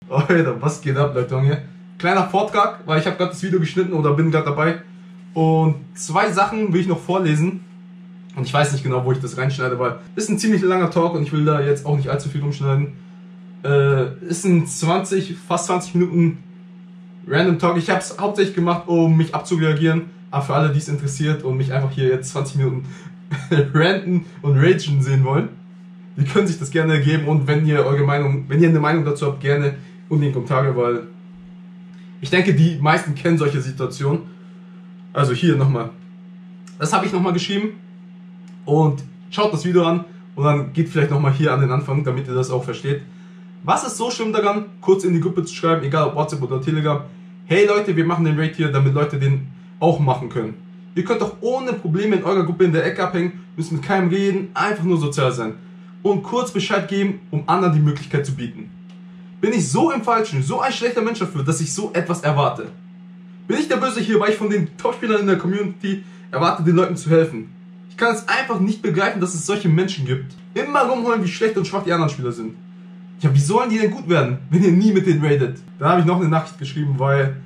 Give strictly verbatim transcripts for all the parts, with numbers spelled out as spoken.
Alter, was geht ab, Leute? Junge? Kleiner Vortrag, weil ich habe gerade das Video geschnitten oder bin gerade dabei. Und zwei Sachen will ich noch vorlesen. Und ich weiß nicht genau, wo ich das reinschneide, weil es ist ein ziemlich langer Talk und ich will da jetzt auch nicht allzu viel rumschneiden. Äh, ist ein zwanzig, fast zwanzig Minuten Random Talk. Ich habe es hauptsächlich gemacht, um mich abzureagieren. Aber für alle, die es interessiert und mich einfach hier jetzt zwanzig Minuten ranten und ragen sehen wollen, die können sich das gerne geben. Und wenn ihr eure Meinung, wenn ihr eine Meinung dazu habt, gerne in die Kommentare, weil ich denke, die meisten kennen solche Situationen. Also hier nochmal. Das habe ich nochmal geschrieben. Und schaut das Video an und dann geht vielleicht nochmal hier an den Anfang, damit ihr das auch versteht. Was ist so schlimm daran, kurz in die Gruppe zu schreiben, egal ob WhatsApp oder Telegram: Hey Leute, wir machen den Raid hier, damit Leute den auch machen können. Ihr könnt doch ohne Probleme in eurer Gruppe in der Ecke abhängen, müsst mit keinem reden, einfach nur sozial sein. Und kurz Bescheid geben, um anderen die Möglichkeit zu bieten. Bin ich so im Falschen, so ein schlechter Mensch dafür, dass ich so etwas erwarte? Bin ich der Böse hier, weil ich von den Topspielern in der Community erwarte, den Leuten zu helfen? Ich kann es einfach nicht begreifen, dass es solche Menschen gibt. Immer rumholen, wie schlecht und schwach die anderen Spieler sind. Ja, wie sollen die denn gut werden, wenn ihr nie mit denen raidet? Da habe ich noch eine Nachricht geschrieben, weil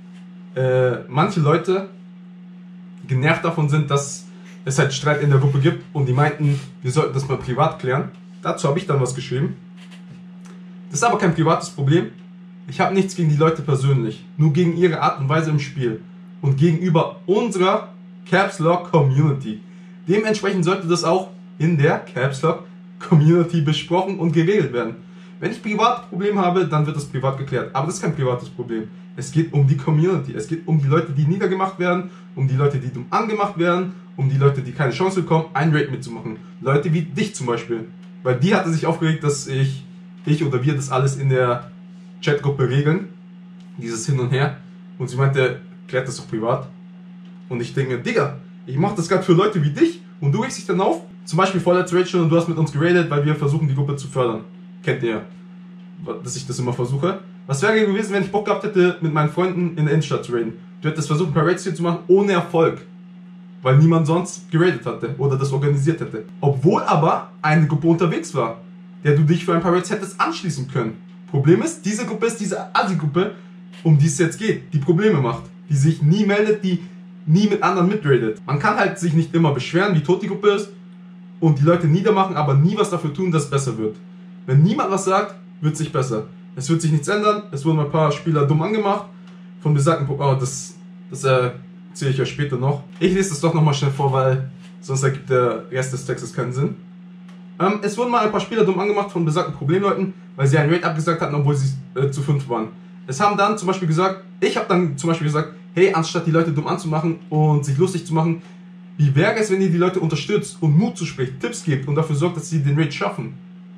äh, manche Leute genervt davon sind, dass es halt Streit in der Gruppe gibt und die meinten, wir sollten das mal privat klären. Dazu habe ich dann was geschrieben. Das ist aber kein privates Problem. Ich habe nichts gegen die Leute persönlich, nur gegen ihre Art und Weise im Spiel und gegenüber unserer Caps Lock Community. Dementsprechend sollte das auch in der Caps Lock Community besprochen und geregelt werden. Wenn ich privat Problem habe, dann wird das privat geklärt. Aber das ist kein privates Problem. Es geht um die Community. Es geht um die Leute, die niedergemacht werden, um die Leute, die dumm angemacht werden, um die Leute, die keine Chance bekommen, einen Raid mitzumachen. Leute wie dich zum Beispiel. Weil die hatte sich aufgeregt, dass ich, ich oder wir das alles in der Chatgruppe regeln. Dieses Hin und Her. Und sie meinte, klärt das doch privat. Und ich denke mir, Digga, ich mache das gerade für Leute wie dich und du regst dich dann auf. Zum Beispiel vorletzte Raid schon und du hast mit uns geradet, weil wir versuchen, die Gruppe zu fördern. Kennt ihr, dass ich das immer versuche. Was wäre gewesen, wenn ich Bock gehabt hätte, mit meinen Freunden in der Innenstadt zu raiden? Du hättest versucht, ein paar Raids hier zu machen, ohne Erfolg. Weil niemand sonst geradet hatte oder das organisiert hätte. Obwohl aber eine Gruppe unterwegs war, der du dich für ein paar Raids hättest anschließen können. Problem ist, diese Gruppe ist diese Asi-Gruppe, um die es jetzt geht, die Probleme macht. Die sich nie meldet, die nie mit anderen mitradet. Man kann halt sich nicht immer beschweren, wie tot die Gruppe ist und die Leute niedermachen, aber nie was dafür tun, dass es besser wird. Wenn niemand was sagt, wird es sich besser. Es wird sich nichts ändern, es wurden ein paar Spieler dumm angemacht von besagten, oh, das, das äh, erzähle ich euch später noch. Ich lese das doch nochmal schnell vor, weil sonst ergibt der Rest des Textes keinen Sinn. Ähm, es wurden mal ein paar Spieler dumm angemacht von besagten Problemleuten, weil sie einen Raid abgesagt hatten, obwohl sie äh, zu fünf waren. Es haben dann zum Beispiel gesagt, ich habe dann zum Beispiel gesagt, hey, anstatt die Leute dumm anzumachen und sich lustig zu machen, wie wäre es, wenn ihr die Leute unterstützt und Mut zuspricht, Tipps gebt und dafür sorgt, dass sie den Raid schaffen?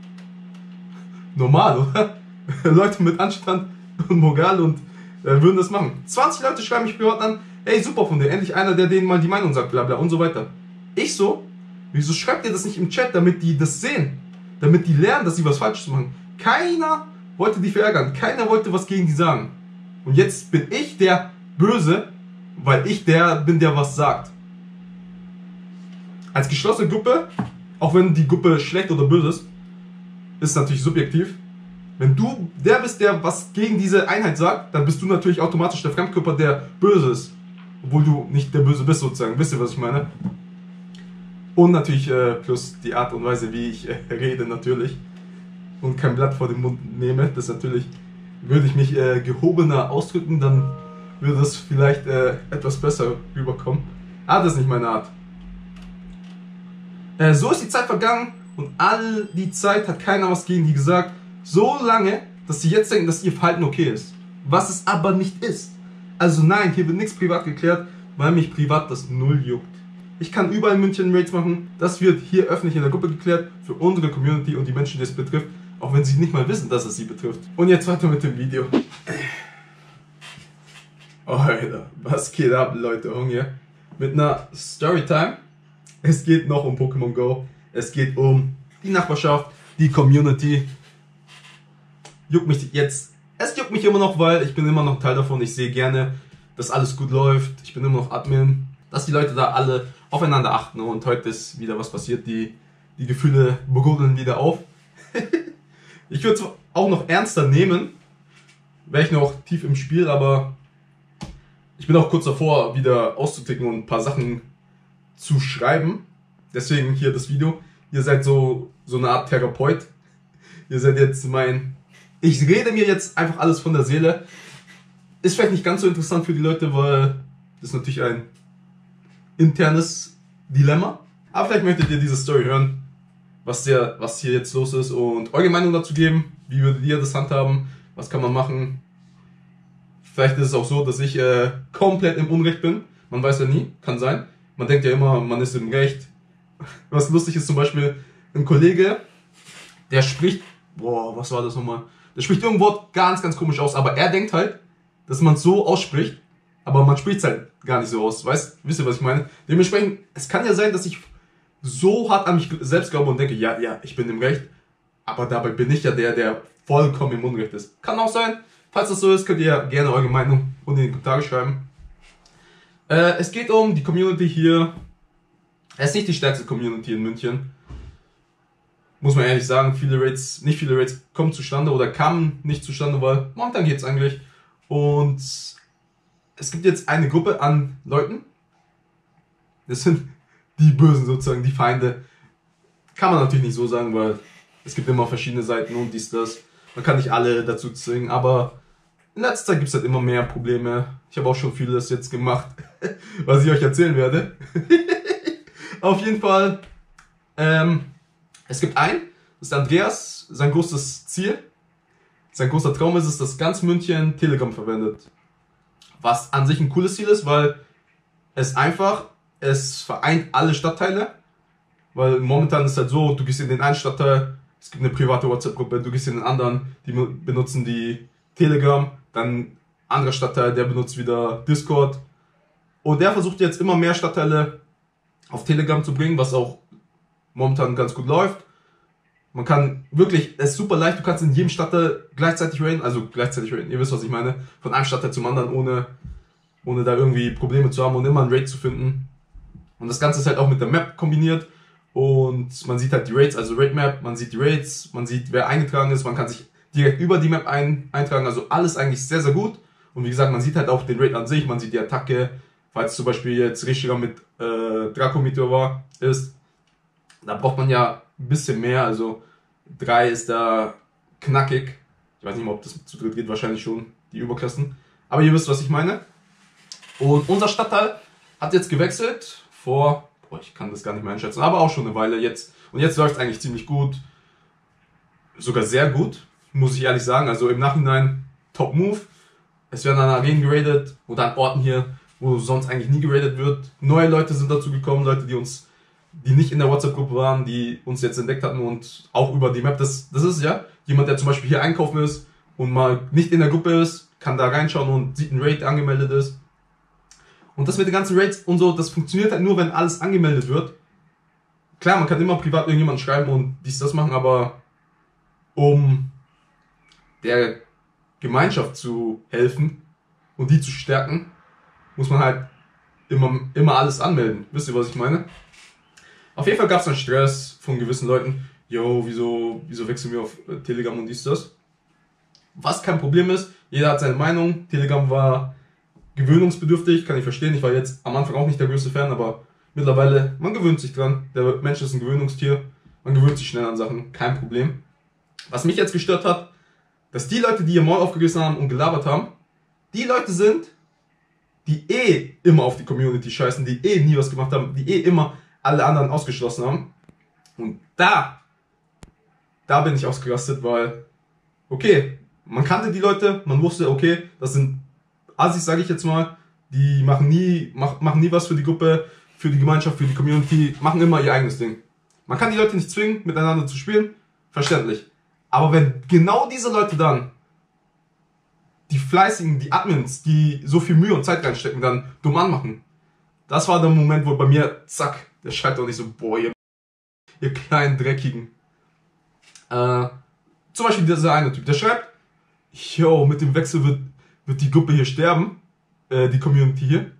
Normal, oder? Leute mit Anstand und Moral und äh, würden das machen. zwanzig Leute schreiben mich privat an, hey, super von dir, endlich einer, der denen mal die Meinung sagt, bla bla und so weiter. Ich so, wieso schreibt ihr das nicht im Chat, damit die das sehen? Damit die lernen, dass sie was Falsches machen. Keiner wollte die verärgern, keiner wollte was gegen die sagen. Und jetzt bin ich der Böse, weil ich der bin, der was sagt. Als geschlossene Gruppe, auch wenn die Gruppe schlecht oder böse ist, ist natürlich subjektiv. Wenn du der bist, der was gegen diese Einheit sagt, dann bist du natürlich automatisch der Fremdkörper, der böse ist. Obwohl du nicht der Böse bist sozusagen. Wisst ihr, was ich meine? Und natürlich äh, plus die Art und Weise, wie ich äh, rede natürlich. Und kein Blatt vor den Mund nehme. Das natürlich, würde ich mich äh, gehobener ausdrücken, dann würde das vielleicht äh, etwas besser rüberkommen. Aber das ist nicht meine Art. Äh, so ist die Zeit vergangen und all die Zeit hat keiner was gegen die gesagt. So lange, dass sie jetzt denken, dass ihr Verhalten okay ist. Was es aber nicht ist. Also nein, hier wird nichts privat geklärt, weil mich privat das null juckt. Ich kann überall in München Raids machen. Das wird hier öffentlich in der Gruppe geklärt für unsere Community und die Menschen, die es betrifft. Auch wenn sie nicht mal wissen, dass es sie betrifft. Und jetzt weiter mit dem Video. Oh, Alter, was geht ab, Leute? Hunger. Mit einer Storytime. Es geht noch um Pokémon Go. Es geht um die Nachbarschaft, die Community. Juckt mich jetzt. Es juckt mich immer noch, weil ich bin immer noch Teil davon. Ich sehe gerne, dass alles gut läuft. Ich bin immer noch Admin. Dass die Leute da alle aufeinander achten. Und heute ist wieder was passiert. Die, die Gefühle brodeln wieder auf. Ich würde es auch noch ernster nehmen, wäre ich noch tief im Spiel, aber ich bin auch kurz davor, wieder auszuticken und ein paar Sachen zu schreiben. Deswegen hier das Video. Ihr seid so, so eine Art Therapeut. Ihr seid jetzt mein... Ich rede mir jetzt einfach alles von der Seele. Ist vielleicht nicht ganz so interessant für die Leute, weil das ist natürlich ein internes Dilemma. Aber vielleicht möchtet ihr diese Story hören, was, der, was hier jetzt los ist und eure Meinung dazu geben. Wie würdet ihr das handhaben? Was kann man machen? Vielleicht ist es auch so, dass ich äh, komplett im Unrecht bin. Man weiß ja nie, kann sein. Man denkt ja immer, man ist im Recht. Was lustig ist zum Beispiel, ein Kollege, der spricht, boah, was war das nochmal? Der spricht irgendein Wort ganz, ganz komisch aus, aber er denkt halt, dass man es so ausspricht, aber man spricht es halt gar nicht so aus. Weißt, wisst ihr, was ich meine? Dementsprechend, es kann ja sein, dass ich so hart an mich selbst glaube und denke, ja, ja, ich bin im Recht, aber dabei bin ich ja der, der vollkommen im Unrecht ist. Kann auch sein. Falls das so ist, könnt ihr gerne eure Meinung unten in die Kommentare schreiben. Äh, es geht um die Community hier. Es ist nicht die stärkste Community in München. Muss man ehrlich sagen, viele Raids, nicht viele Raids kommen zustande oder kamen nicht zustande, weil momentan geht's eigentlich. Und es gibt jetzt eine Gruppe an Leuten. Das sind die Bösen sozusagen, die Feinde. Kann man natürlich nicht so sagen, weil es gibt immer verschiedene Seiten und dies, das. Man kann nicht alle dazu zwingen, aber in letzter Zeit gibt es halt immer mehr Probleme. Ich habe auch schon vieles jetzt gemacht, was ich euch erzählen werde. Auf jeden Fall, ähm, es gibt einen, das ist Andreas, sein großes Ziel, sein großer Traum ist es, dass ganz München Telegram verwendet. Was an sich ein cooles Ziel ist, weil es einfach, es vereint alle Stadtteile, weil momentan ist halt so, du gehst in den einen Stadtteil, es gibt eine private WhatsApp-Gruppe, du gehst in den anderen, die benutzen die Telegram, dann anderer Stadtteil, der benutzt wieder Discord. Und der versucht jetzt immer mehr Stadtteile auf Telegram zu bringen, was auch momentan ganz gut läuft. Man kann wirklich, es ist super leicht, du kannst in jedem Stadtteil gleichzeitig raiden, also gleichzeitig raiden, ihr wisst, was ich meine, von einem Stadtteil zum anderen, ohne, ohne da irgendwie Probleme zu haben und immer einen Raid zu finden. Und das Ganze ist halt auch mit der Map kombiniert. Und man sieht halt die Raids, also Raid Map, man sieht die Raids, man sieht, wer eingetragen ist, man kann sich direkt über die Map ein, eintragen, also alles eigentlich sehr, sehr gut. Und wie gesagt, man sieht halt auch den Raid an sich, man sieht die Attacke, falls zum Beispiel jetzt Rishiga mit äh, Draco-Meteor war, ist, da braucht man ja ein bisschen mehr, also drei ist da knackig. Ich weiß nicht mal, ob das zu dritt geht, wahrscheinlich schon, die Überklassen. Aber ihr wisst, was ich meine. Und unser Stadtteil hat jetzt gewechselt vor... Boah, ich kann das gar nicht mehr einschätzen, aber auch schon eine Weile jetzt. Und jetzt läuft es eigentlich ziemlich gut. Sogar sehr gut, muss ich ehrlich sagen. Also im Nachhinein Top Move. Es werden an Arenen geradet oder an Orten hier, wo sonst eigentlich nie geradet wird. Neue Leute sind dazu gekommen, Leute, die uns, die nicht in der WhatsApp-Gruppe waren, die uns jetzt entdeckt hatten und auch über die Map. Das, das ist ja jemand, der zum Beispiel hier einkaufen ist und mal nicht in der Gruppe ist, kann da reinschauen und sieht ein Raid angemeldet ist. Und das mit den ganzen Raids und so, das funktioniert halt nur, wenn alles angemeldet wird. Klar, man kann immer privat irgendjemand schreiben und dies, das machen, aber um der Gemeinschaft zu helfen und die zu stärken, muss man halt immer, immer alles anmelden. Wisst ihr, was ich meine? Auf jeden Fall gab es dann Stress von gewissen Leuten. Yo, wieso, wieso wechseln wir auf Telegram und dies, das? Was kein Problem ist, jeder hat seine Meinung. Telegram war gewöhnungsbedürftig, kann ich verstehen. Ich war jetzt am Anfang auch nicht der größte Fan, aber mittlerweile, man gewöhnt sich dran. Der Mensch ist ein Gewöhnungstier. Man gewöhnt sich schnell an Sachen, kein Problem. Was mich jetzt gestört hat, dass die Leute, die ihr Maul aufgerissen haben und gelabert haben, die Leute sind, die eh immer auf die Community scheißen, die eh nie was gemacht haben, die eh immer alle anderen ausgeschlossen haben. Und da, da bin ich ausgerastet, weil, okay, man kannte die Leute, man wusste, okay, das sind Assis, sage ich jetzt mal, die machen nie, mach, machen nie was für die Gruppe, für die Gemeinschaft, für die Community, machen immer ihr eigenes Ding. Man kann die Leute nicht zwingen, miteinander zu spielen, verständlich. Aber wenn genau diese Leute dann, die Fleißigen, die Admins, die so viel Mühe und Zeit reinstecken, dann dumm anmachen, das war der Moment, wo bei mir, zack, der schreit doch nicht so, boah, ihr, ihr kleinen Dreckigen. Äh, zum Beispiel dieser eine Typ, der schreibt, yo, mit dem Wechsel wird wird die Gruppe hier sterben, äh, die Community hier.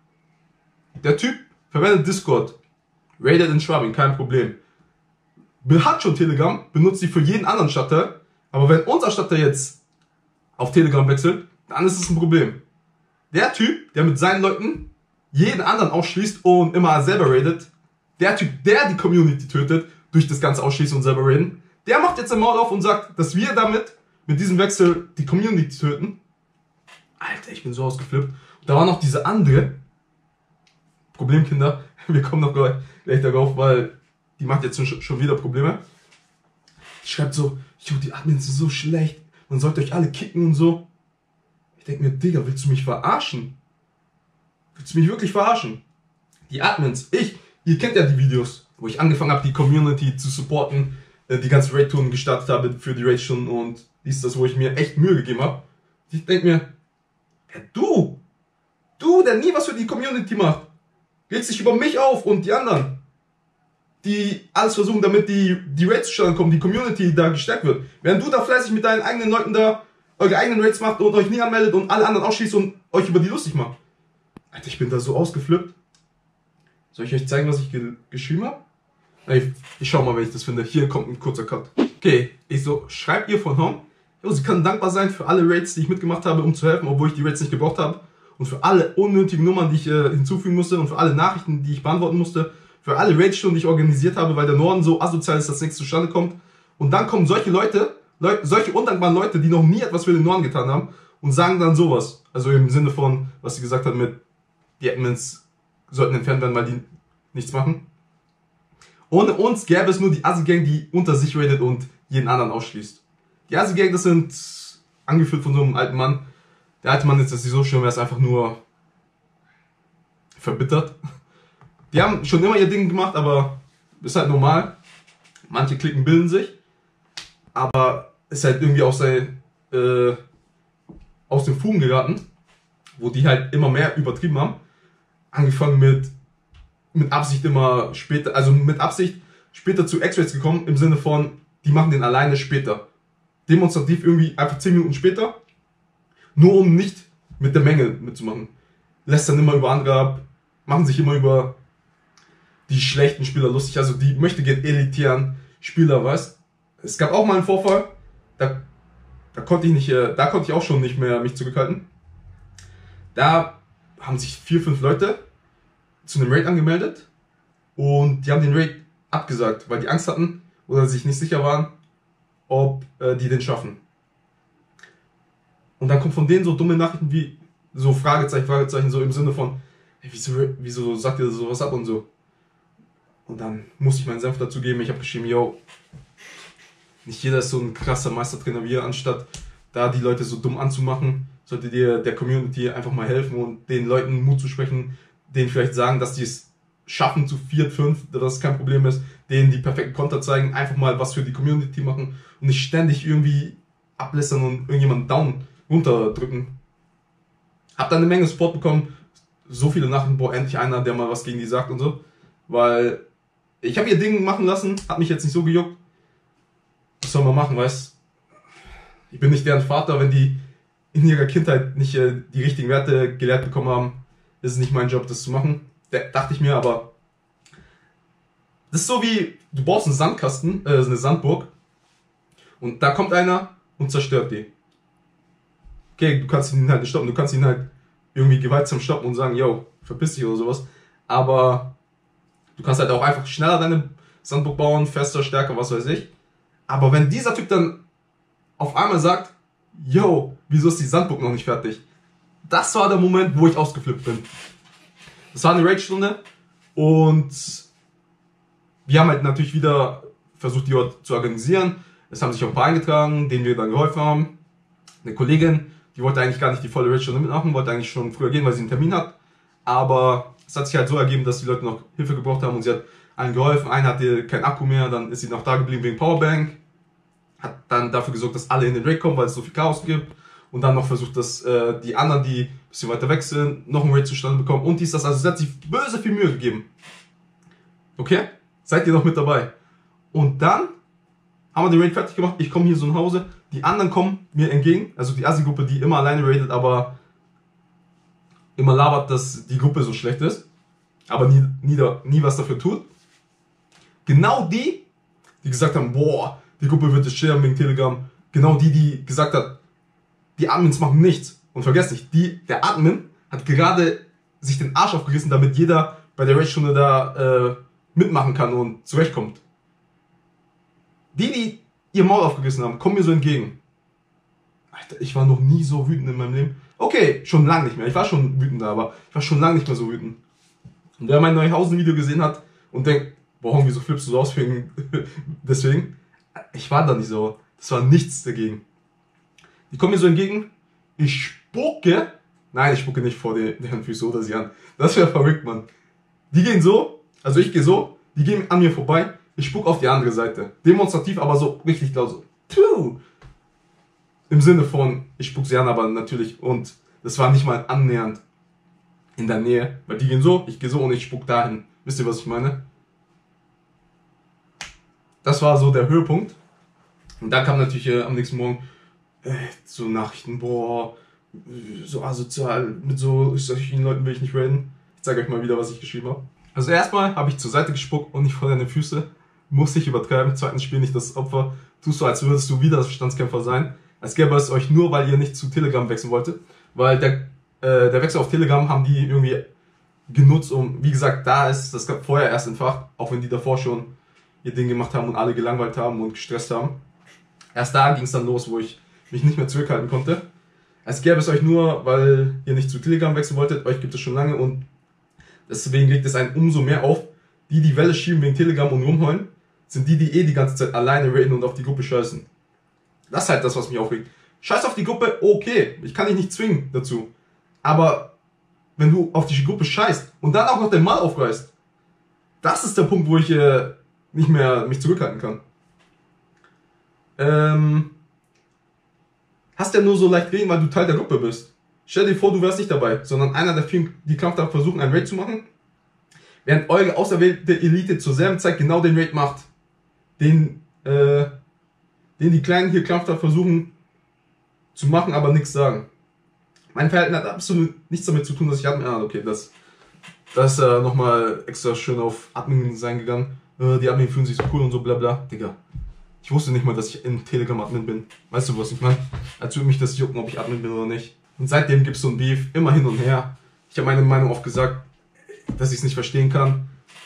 Der Typ verwendet Discord, raidet in Schwabing, kein Problem. Hat schon Telegram, benutzt die für jeden anderen Stadtteil, aber wenn unser Stadtteil jetzt auf Telegram wechselt, dann ist es ein Problem. Der Typ, der mit seinen Leuten jeden anderen ausschließt und immer selber raidet, der Typ, der die Community tötet, durch das ganze Ausschließen und selber raiden, der macht jetzt ein Maul auf und sagt, dass wir damit, mit diesem Wechsel, die Community töten. Alter, ich bin so ausgeflippt. Da war noch diese andere Problemkinder, wir kommen noch gleich, gleich darauf, weil die macht jetzt schon, schon wieder Probleme. Die schreibt so, jo, die Admins sind so schlecht, man sollte euch alle kicken und so. Ich denke mir, Digga, willst du mich verarschen? Willst du mich wirklich verarschen? Die Admins, ich, ihr kennt ja die Videos, wo ich angefangen habe, die Community zu supporten, die ganzen Raid-Touren gestartet habe für die Raid-Stunden und dies, das, wo ich mir echt Mühe gegeben habe. Ich denke mir, ja, du, du, der nie was für die Community macht, regst dich über mich auf und die anderen, die alles versuchen, damit die, die Raids zustande kommen, die Community da gestärkt wird. Während du da fleißig mit deinen eigenen Leuten da eure eigenen Raids macht und euch nie anmeldet und alle anderen ausschließt und euch über die lustig macht. Alter, ich bin da so ausgeflippt. Soll ich euch zeigen, was ich ge geschrieben habe? Ich, ich schau mal, wenn ich das finde. Hier kommt ein kurzer Cut. Okay, ich so, schreibt ihr von Home. Jo, sie kann dankbar sein für alle Raids, die ich mitgemacht habe, um zu helfen, obwohl ich die Raids nicht gebraucht habe. Und für alle unnötigen Nummern, die ich äh, hinzufügen musste und für alle Nachrichten, die ich beantworten musste. Für alle Raidstunden, die ich organisiert habe, weil der Norden so asozial ist, dass nichts zustande kommt. Und dann kommen solche Leute, Leute, solche undankbaren Leute, die noch nie etwas für den Norden getan haben und sagen dann sowas. Also im Sinne von, was sie gesagt hat mit, die Admins sollten entfernt werden, weil die nichts machen. Ohne uns gäbe es nur die Assi-Gang, die unter sich raidet und jeden anderen ausschließt. Die Assi-Gang, das sind angeführt von so einem alten Mann. Der alte Mann ist das nicht so schlimm, er ist einfach nur verbittert. Die haben schon immer ihr Ding gemacht, aber ist halt normal. Manche Klicken bilden sich, aber ist halt irgendwie aus, sein, äh, aus dem Fugen geraten, wo die halt immer mehr übertrieben haben. Angefangen mit mit Absicht immer später, also mit Absicht später zu X-Rays gekommen, im Sinne von, die machen den alleine später. Demonstrativ irgendwie einfach zehn Minuten später, nur um nicht mit der Menge mitzumachen. Lässt dann immer über andere ab, machen sich immer über die schlechten Spieler lustig, also die möchte gerne elitären Spieler, weißt. Es gab auch mal einen Vorfall, da, da konnte ich nicht, da konnte ich auch schon nicht mehr mich zurückhalten. Da haben sich vier, fünf Leute zu einem Raid angemeldet und die haben den Raid abgesagt, weil die Angst hatten oder sich nicht sicher waren, ob äh, die den schaffen. Und dann kommt von denen so dumme Nachrichten wie so Fragezeichen, Fragezeichen, so im Sinne von, hey, wieso, wieso sagt ihr sowas ab und so. Und dann musste ich meinen Senf dazu geben, ich habe geschrieben, yo, nicht jeder ist so ein krasser Meistertrainer wie ihr, anstatt da die Leute so dumm anzumachen, solltet ihr der Community einfach mal helfen und den Leuten Mut zu sprechen, denen vielleicht sagen, dass die es schaffen zu vier, fünf, dass es kein Problem ist, denen die perfekten Konter zeigen, einfach mal was für die Community machen und nicht ständig irgendwie ablästern und irgendjemanden down runterdrücken. Hab dann eine Menge Support bekommen, so viele Nachrichten, boah, endlich einer, der mal was gegen die sagt und so, weil ich habe ihr Ding machen lassen, hat mich jetzt nicht so gejuckt. Was soll man machen, weißt? Ich bin nicht deren Vater, wenn die in ihrer Kindheit nicht äh, die richtigen Werte gelehrt bekommen haben, ist es nicht mein Job, das zu machen. Da dachte ich mir, aber das ist so wie, du baust einen Sandkasten, äh, eine Sandburg und da kommt einer und zerstört die. Okay, du kannst ihn halt nicht stoppen, du kannst ihn halt irgendwie gewaltsam stoppen und sagen, yo, verpiss dich oder sowas, aber du kannst halt auch einfach schneller deine Sandburg bauen, fester, stärker, was weiß ich. Aber wenn dieser Typ dann auf einmal sagt, yo, wieso ist die Sandburg noch nicht fertig? Das war der Moment, wo ich ausgeflippt bin. Das war eine Raid-Stunde und wir haben halt natürlich wieder versucht, die dort zu organisieren. Es haben sich auch ein paar eingetragen, denen wir dann geholfen haben. Eine Kollegin, die wollte eigentlich gar nicht die volle Raid-Stunde mitmachen, wollte eigentlich schon früher gehen, weil sie einen Termin hat. Aber es hat sich halt so ergeben, dass die Leute noch Hilfe gebraucht haben und sie hat allen geholfen. Einer hatte keinen Akku mehr, dann ist sie noch da geblieben wegen Powerbank. Hat dann dafür gesorgt, dass alle in den Raid kommen, weil es so viel Chaos gibt. Und dann noch versucht, dass äh, die anderen, die ein bisschen weiter weg sind, noch einen Raid zustande bekommen. Und dies, das, also sie hat sich böse viel Mühe gegeben. Okay? Seid ihr noch mit dabei? Und dann haben wir den Raid fertig gemacht. Ich komme hier so nach Hause. Die anderen kommen mir entgegen. Also die Assi-Gruppe, die immer alleine raidet, aber immer labert, dass die Gruppe so schlecht ist. Aber nie, nie, nie was dafür tut. Genau die, die gesagt haben, boah, die Gruppe wird es sterben wegen Telegram. Genau die, die gesagt hat, Die Admins machen nichts. Und vergesst nicht, die, der Admin hat gerade sich den Arsch aufgerissen, damit jeder bei der Raid-Stunde da äh, mitmachen kann und zurechtkommt. Die, die ihr Maul aufgerissen haben, kommen mir so entgegen. Alter, ich war noch nie so wütend in meinem Leben. Okay, schon lange nicht mehr. Ich war schon wütend, aber ich war schon lange nicht mehr so wütend. Und wer mein Neuhausen-Video gesehen hat und denkt, boah, wieso flippst du so aus wegen deswegen? Ich war da nicht so. Das war nichts dagegen. Die kommen mir so entgegen. Ich spucke. Nein, ich spucke nicht vor deren Füße oder sie an. Das wäre verrückt, Mann. Die gehen so. Also ich gehe so. Die gehen an mir vorbei. Ich spuck auf die andere Seite. Demonstrativ, aber so richtig laut so. Puh. Im Sinne von, ich spuck sie an, aber natürlich. Und das war nicht mal annähernd in der Nähe. Weil die gehen so, ich gehe so und ich spuck dahin. Wisst ihr, was ich meine? Das war so der Höhepunkt. Und dann kam natürlich äh, am nächsten Morgen äh, so Nachrichten, boah, so asozial, mit so solchen Leuten will ich nicht reden. Ich zeige euch mal wieder, was ich geschrieben habe. Also erstmal habe ich zur Seite gespuckt und nicht vor deine Füße. Muss ich übertreiben. Zweitens, spiel nicht das Opfer. Tust du, als würdest du Widerstandskämpfer sein. Als gäbe es euch nur, weil ihr nicht zu Telegram wechseln wolltet. Weil der, äh, der Wechsel auf Telegram haben die irgendwie genutzt, um, wie gesagt, da ist das gab vorher erst entfacht, auch wenn die davor schon ihr Ding gemacht haben und alle gelangweilt haben und gestresst haben. Erst da ging es dann los, wo ich mich nicht mehr zurückhalten konnte. Als gäbe es euch nur, weil ihr nicht zu Telegram wechseln wolltet, euch gibt es schon lange und deswegen regt es einen umso mehr auf. Die, die Welle schieben wegen Telegram und rumheulen, sind die, die eh die ganze Zeit alleine reden und auf die Gruppe scheißen. Das ist halt das, was mich aufregt. Scheiß auf die Gruppe, okay, ich kann dich nicht zwingen dazu. Aber wenn du auf die Gruppe scheißt und dann auch noch den Mal aufreißt, das ist der Punkt, wo ich äh, nicht mehr mich zurückhalten kann. Ähm, hast ja nur so leicht reden, weil du Teil der Gruppe bist. Stell dir vor, du wärst nicht dabei, sondern einer der vielen, die krampfhaft versuchen, einen Raid zu machen, während eure auserwählte Elite zur selben Zeit genau den Raid macht, den, äh, den die Kleinen hier krampfhaft versuchen zu machen, aber nichts sagen. Mein Verhalten hat absolut nichts damit zu tun, dass ich Admin... Ah, okay, das, das ist äh, nochmal extra schön auf Admin sein gegangen. Äh, die Admin fühlen sich so cool und so, bla bla. Digga, ich wusste nicht mal, dass ich in Telegram Admin bin. Weißt du, was ich meine? Als würde mich das jucken, ob ich Admin bin oder nicht. Und seitdem gibt es so ein Beef, immer hin und her. Ich habe meine Meinung oft gesagt, dass ich es nicht verstehen kann.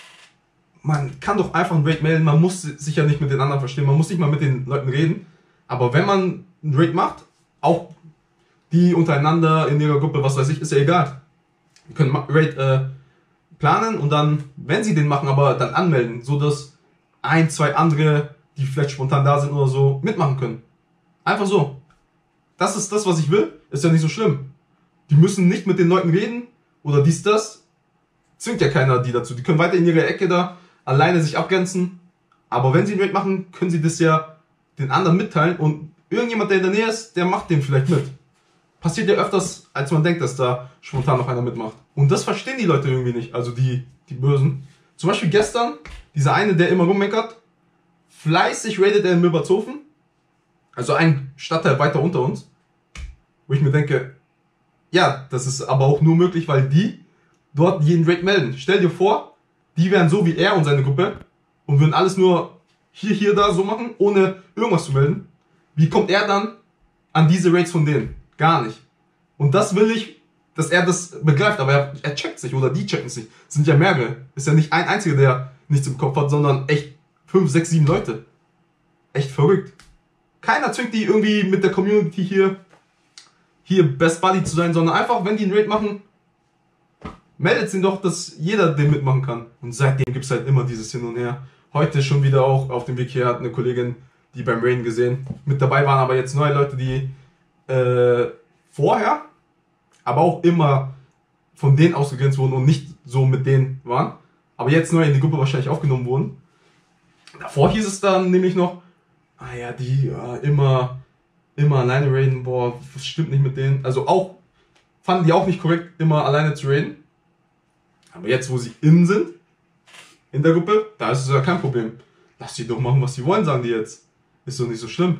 Man kann doch einfach einen Raid melden, man muss sich ja nicht mit den anderen verstehen, man muss nicht mal mit den Leuten reden. Aber wenn man einen Raid macht, auch die untereinander in ihrer Gruppe, was weiß ich, ist ja egal. Wir können Raid äh, planen und dann, wenn sie den machen, aber dann anmelden, so dass ein, zwei andere, die vielleicht spontan da sind oder so, mitmachen können. Einfach so. Das ist das, was ich will. Ist ja nicht so schlimm. Die müssen nicht mit den Leuten reden oder dies, das. Zwingt ja keiner die dazu. Die können weiter in ihrer Ecke da alleine sich abgrenzen. Aber wenn sie einen Raid machen, können sie das ja den anderen mitteilen und irgendjemand, der in der Nähe ist, der macht den vielleicht mit. Passiert ja öfters, als man denkt, dass da spontan noch einer mitmacht. Und das verstehen die Leute irgendwie nicht, also die, die Bösen. Zum Beispiel gestern, dieser eine, der immer rummeckert, fleißig raidet er in Milbertshofen, also ein Stadtteil weiter unter uns, wo ich mir denke, ja, das ist aber auch nur möglich, weil die dort jeden Raid melden. Stell dir vor, die wären so wie er und seine Gruppe und würden alles nur hier, hier, da so machen, ohne irgendwas zu melden. Wie kommt er dann an diese Raids von denen? Gar nicht. Und das will ich, dass er das begreift, aber er, er checkt sich oder die checken sich. Es sind ja mehrere. Ist ja nicht ein einziger, der nichts im Kopf hat, sondern echt fünf, sechs, sieben Leute. Echt verrückt. Keiner zwingt die irgendwie mit der Community hier, hier Best Buddy zu sein, sondern einfach, wenn die einen Raid machen, meldet sie doch, dass jeder den mitmachen kann. Und seitdem gibt es halt immer dieses Hin und Her. Heute schon wieder auch auf dem Weg hier hat eine Kollegin, die beim Raiden gesehen. Mit dabei waren aber jetzt neue Leute, die äh, vorher, aber auch immer von denen ausgegrenzt wurden und nicht so mit denen waren. Aber jetzt neu in die Gruppe wahrscheinlich aufgenommen wurden. Davor hieß es dann nämlich noch, ah ja, die ja, immer, immer alleine raiden, boah, was stimmt nicht mit denen. Also auch, fanden die auch nicht korrekt, immer alleine zu raiden. Aber jetzt, wo sie innen sind, in der Gruppe, da ist es ja kein Problem. Lass die doch machen, was sie wollen, sagen die jetzt. Ist doch nicht so schlimm.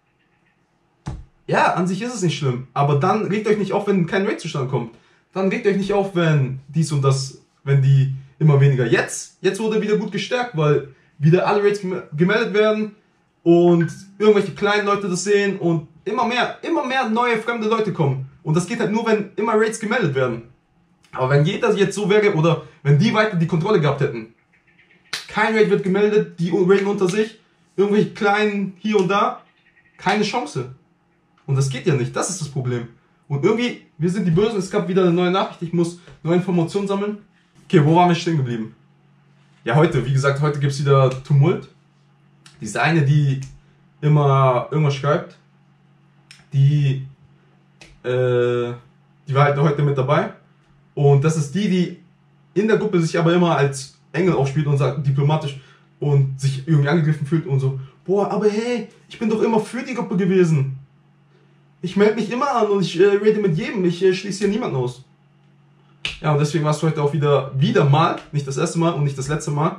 Ja, an sich ist es nicht schlimm. Aber dann regt euch nicht auf, wenn kein Raid zustande kommt. Dann regt euch nicht auf, wenn dies und das, wenn die immer weniger. Jetzt, jetzt wurde wieder gut gestärkt, weil wieder alle Raids gemeldet werden. und irgendwelche kleinen Leute das sehen und immer mehr, immer mehr neue fremde Leute kommen. Und das geht halt nur, wenn immer Raids gemeldet werden. Aber wenn jeder jetzt so wäre oder wenn die weiter die Kontrolle gehabt hätten, kein Raid wird gemeldet, die raiden unter sich, irgendwelche kleinen hier und da, keine Chance. Und das geht ja nicht, das ist das Problem. Und irgendwie, wir sind die Bösen, es gab wieder eine neue Nachricht, ich muss neue Informationen sammeln. Okay, wo waren wir stehen geblieben? Ja, heute, wie gesagt, heute gibt es wieder Tumult. Diese eine, die immer irgendwas schreibt, die, äh, die war halt heute mit dabei. Und das ist die, die in der Gruppe sich aber immer als Engel aufspielt und sagt, diplomatisch und sich irgendwie angegriffen fühlt und so, boah, aber hey, ich bin doch immer für die Gruppe gewesen. Ich melde mich immer an und ich äh, rede mit jedem, ich äh, schließe hier niemanden aus. Ja, und deswegen warst du heute auch wieder, wieder mal, nicht das erste Mal und nicht das letzte Mal,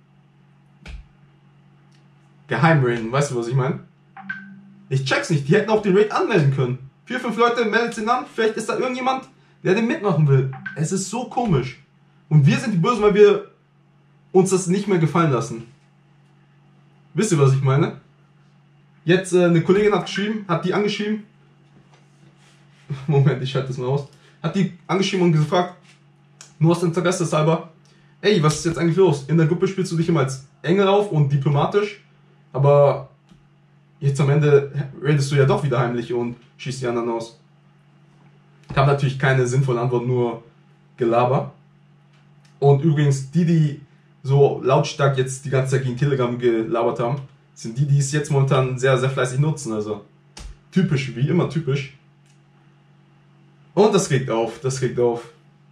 Geheimraiden, weißt du, was ich meine? Ich check's nicht, die hätten auch den Raid anmelden können. Vier, fünf Leute meldet ihn an, vielleicht ist da irgendjemand, der den mitmachen will. Es ist so komisch. Und wir sind die Bösen, weil wir uns das nicht mehr gefallen lassen. Wisst ihr, was ich meine? Jetzt äh, eine Kollegin hat geschrieben, hat die angeschrieben. Moment, ich schalte das mal aus. Hat die angeschrieben und gefragt, nur aus Interesse halber, ey, was ist jetzt eigentlich los? In der Gruppe spielst du dich immer als Engel auf und diplomatisch, aber jetzt am Ende redest du ja doch wieder heimlich und schießt die anderen aus. Ich habe natürlich keine sinnvolle Antwort, nur Gelaber. Und übrigens, die, die so lautstark jetzt die ganze Zeit gegen Telegram gelabert haben, sind die, die es jetzt momentan sehr, sehr fleißig nutzen. Also typisch, wie immer typisch. Und das regt auf, das regt auf.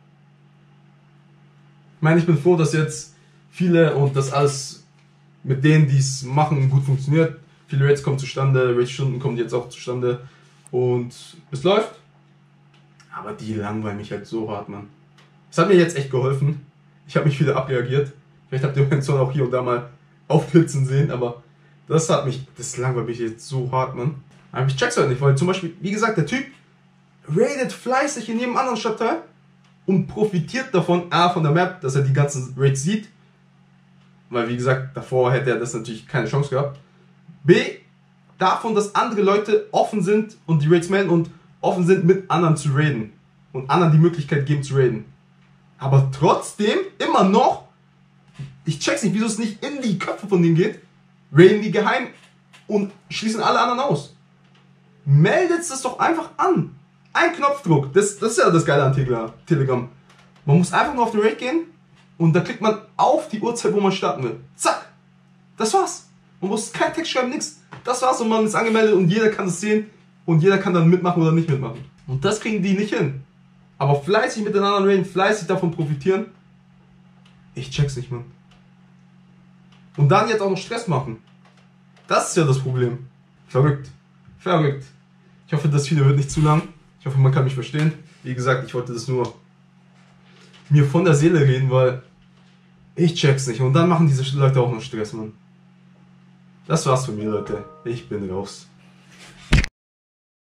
Ich meine, ich bin froh, dass jetzt viele und das alles mit denen, die es machen, gut funktioniert. Viele Raids kommen zustande, Raid-Stunden kommen jetzt auch zustande und es läuft. Aber die langweilen mich halt so hart, Mann. Es hat mir jetzt echt geholfen. Ich habe mich wieder abreagiert. Vielleicht habt ihr meinen Zorn auch hier und da mal aufblitzen sehen, aber das hat mich, das langweilt mich jetzt so hart, Mann. Aber ich check's halt nicht, weil zum Beispiel, wie gesagt, der Typ raidet fleißig in jedem anderen Stadtteil und profitiert davon, A, von der Map, dass er die ganzen Raids sieht, weil wie gesagt, davor hätte er das natürlich keine Chance gehabt. B, davon, dass andere Leute offen sind und die Raids melden und offen sind, mit anderen zu raiden und anderen die Möglichkeit geben zu raiden. Aber trotzdem, immer noch, ich check's nicht, wieso es nicht in die Köpfe von denen geht, raiden die geheim und schließen alle anderen aus. Meldet es doch einfach an. Ein Knopfdruck, das, das ist ja das Geile an Telegram. Man muss einfach nur auf den Raid gehen und da klickt man auf die Uhrzeit, wo man starten will. Zack, das war's. Man muss kein Text schreiben, nix. Das war's und man ist angemeldet und jeder kann es sehen und jeder kann dann mitmachen oder nicht mitmachen. Und das kriegen die nicht hin. Aber fleißig miteinander reden, fleißig davon profitieren, ich check's nicht, Mann. Und dann jetzt auch noch Stress machen. Das ist ja das Problem. Verrückt. Verrückt. Ich hoffe, das Video wird nicht zu lang. Ich hoffe, man kann mich verstehen. Wie gesagt, ich wollte das nur mir von der Seele reden, weil ich check's nicht. Und dann machen diese Leute auch noch Stress, Mann. Das war's von mir, Leute. Ich bin raus.